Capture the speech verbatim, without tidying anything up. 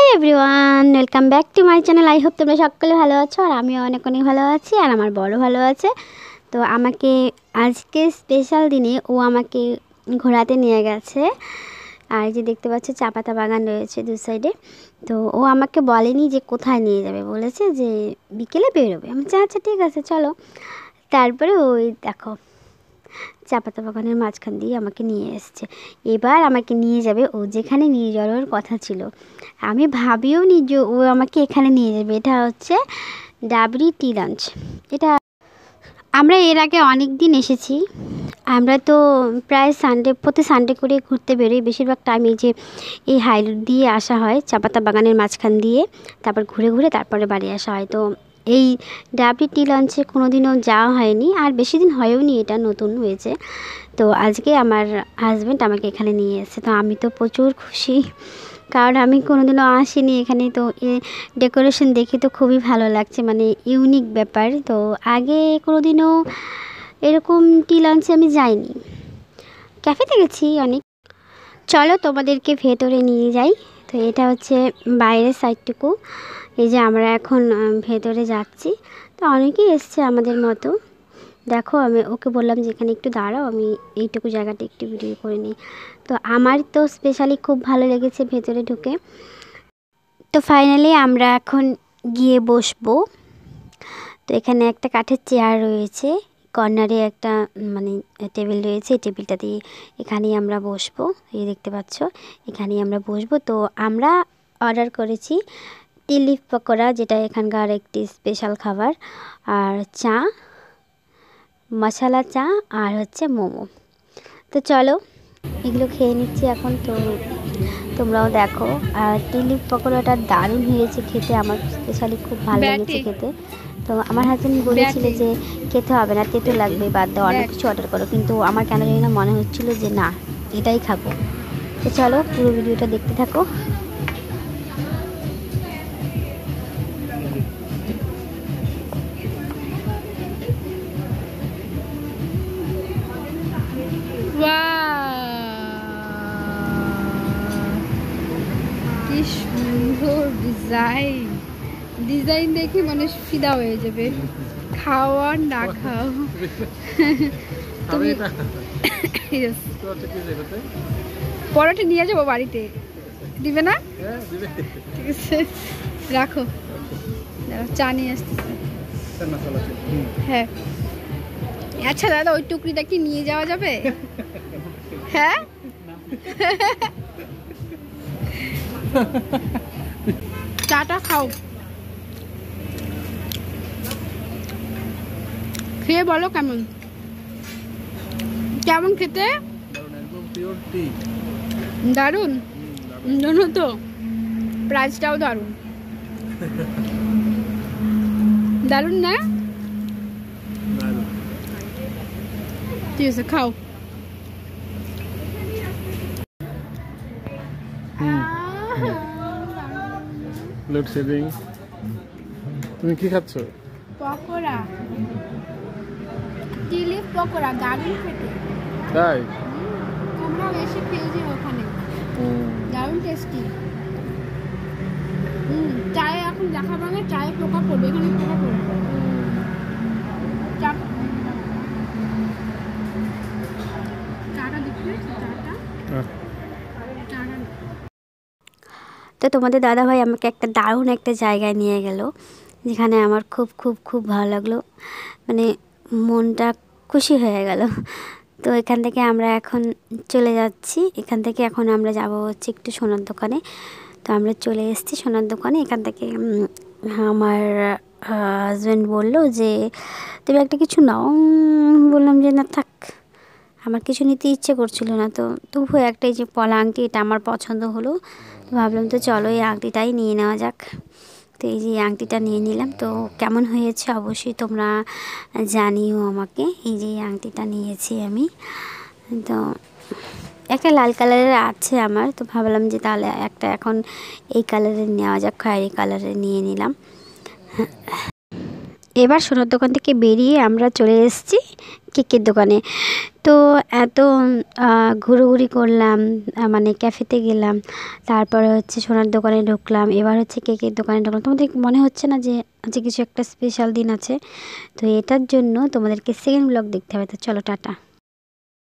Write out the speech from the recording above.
Everyone, welcome back to my channel. I hope তোমরা সকলে ভালো আছো, আর আমিও অনেক অনেক ভালো আছি, আর আমার বড় ভালো আছে। তো আমাকে আজকে স্পেশাল দিনে ও আমাকে ঘোরাতে নিয়ে গেছে। আর যে দেখতে পাচ্ছ চা পাতা বাগান রয়েছে দু সাইডে। তো ও আমাকে বলেনি যে কোথায় নিয়ে যাবে, বলেছে যে বিকেলে বেরোবে। আমি বলছি আচ্ছা ঠিক আছে চলো। তারপরে ওই দেখো চা পাতা বাগানের মাঝখান দিয়ে আমাকে নিয়ে এসছে। এবার আমাকে নিয়ে যাবে ও যেখানে নিয়ে যাওয়ার কথা ছিল। আমি ভাবিও নি যে ও আমাকে এখানে নিয়ে যাবে। এটা হচ্ছে ডাবরি টি লঞ্চ। এটা আমরা এর আগে অনেক দিন এসেছি। আমরা তো প্রায় সানডে প্রতি সানডে করে ঘুরতে বেরোই। বেশিরভাগ টাইম এই যে এই হাই রোড দিয়ে আসা হয়, চা পাতা বাগানের মাঝখান দিয়ে, তারপর ঘুরে ঘুরে তারপরে বাড়ি আসা হয়। তো এই ডাবরি টি লঞ্চে কোনো দিনও যাওয়া হয়নি, আর বেশি দিন হয়েও নি, এটা নতুন হয়েছে। তো আজকে আমার হাজব্যান্ড আমাকে এখানে নিয়ে এসেছে। তো আমি তো প্রচুর খুশি, কারণ আমি কোনোদিনও আসিনি এখানে। তো এ ডেকোরেশন দেখে তো খুবই ভালো লাগছে, মানে ইউনিক ব্যাপার। তো আগে কোনোদিনও এরকম টি লঞ্চে আমি যাইনি, ক্যাফেতে গেছি অনেক। চলো তোমাদেরকে ভেতরে নিয়ে যাই। তো এটা হচ্ছে বাইরের সাইডটুকু। এই যে আমরা এখন ভেতরে যাচ্ছি। তো অনেকেই এসছে আমাদের মতো। দেখো আমি ওকে বললাম যে এখানে একটু দাঁড়াও, আমি এইটুকু জায়গাটা একটু ভিডিও করে নিই। তো আমার তো স্পেশালি খুব ভালো লেগেছে ভেতরে ঢুকে। তো ফাইনালি আমরা এখন গিয়ে বসবো। তো এখানে একটা কাঠের চেয়ার রয়েছে, কর্নারে একটা মানে টেবিল রয়েছে। এই টেবিলটা দিয়ে এখানেই আমরা বসবো। এই দেখতে পাচ্ছ, এখানেই আমরা বসবো। তো আমরা অর্ডার করেছি টিলিফ পকোড়া, যেটা এখানকার একটি স্পেশাল খাবার, আর চা, মশলা চা, আর হচ্ছে মোমো। তো চলো এগুলো খেয়ে নিচ্ছি এখন। তো তোমরাও দেখো। আর টিলিফ পকোড়াটা দারুণ হয়েছে খেতে, আমার স্পেশালি খুব ভালো লেগেছে খেতে। তো আমার হাজব্যান্ড বলেছিল যে খেতে হবে না, তেতো লাগবে, বাদ দাও, অনেক কিছু অর্ডার করো। কিন্তু আমার কেন জানি না মনে হচ্ছিল যে না, এটাই খাবো। তো চলো পুরো ভিডিওটা দেখতে থাকো। কি সুন্দর ডিজাইন, ডিজাইন দেখে মানে ফিদা হয়ে যাবে, খাওয়া না খাও। তুমি পরোটা নিয়ে যাবো বাড়িতে, দিবে না? ঠিক আছে রাখো, চা নিয়ে আসতেছে। হ্যাঁ আচ্ছা দাদা, ওই টুকরিটা কি নিয়ে যাওয়া যাবে? হ্যাঁ চাটা খাও, খেয়ে বলো কেমন কেমন খেতে। দারুন জানো তো, প্রাইসটাও দারুন, দারুন না? ঠিক আছে খাও। লোডশেডিং। তুমি কি খাচ্ছ? পকোড়া, টিলিফ পকোড়া, দারুন খেতে। তাই তোমরাও এসে খেয়েছি ওখানে, দারুন টেস্টি। হুম চায়ে এখন দেখা পাবে, চায়ে পোকা পড়বে, এখানে পোকা পড়বে। চা চাটা দিচ্ছি, চাটা চাটা। তো তোমাদের দাদাভাই আমাকে একটা দারুণ একটা জায়গায় নিয়ে গেল, যেখানে আমার খুব খুব খুব ভালো লাগলো, মানে মনটা খুশি হয়ে গেল। তো এখান থেকে আমরা এখন চলে যাচ্ছি। এখান থেকে এখন আমরা যাব হচ্ছে একটু সোনার দোকানে। তো আমরা চলে এসেছি সোনার দোকানে। এখান থেকে আমার হাজব্যান্ড বললো যে তুমি একটা কিছু নাও। বললাম যে না থাক, আমার কিছু নিতে ইচ্ছে করছিল না। তো তবুও একটাই যে পলা আংটি, এটা আমার পছন্দ হলো। তো ভাবলাম তো চলো এই আংটিটাই নিয়ে নেওয়া যাক। তো এই যে আংটিটা নিয়ে নিলাম। তো কেমন হয়েছে অবশ্যই তোমরা জানিও আমাকে। এই যে আংটিটা নিয়েছি আমি। তো একটা লাল কালারের আছে আমার, তো ভাবলাম যে তাহলে একটা এখন এই কালারের নেওয়া যাক, খয়েরি কালারের নিয়ে নিলাম। এবার সোনার দোকান থেকে বেরিয়ে আমরা চলে এসেছি কেকের দোকানে। তো এত আহ, ঘুরোঘুরি করলাম, আহ, মানে ক্যাফেতে গেলাম, তারপরে হচ্ছে সোনার দোকানে ঢুকলাম, এবার হচ্ছে কেকের দোকানে ঢুকলাম। তোমাদের মনে হচ্ছে না যে আজকে কিছু একটা স্পেশাল দিন আছে? তো এটার জন্য তোমাদেরকে সেকেন্ড ব্লগ দেখতে হবে। তো চলো টাটা।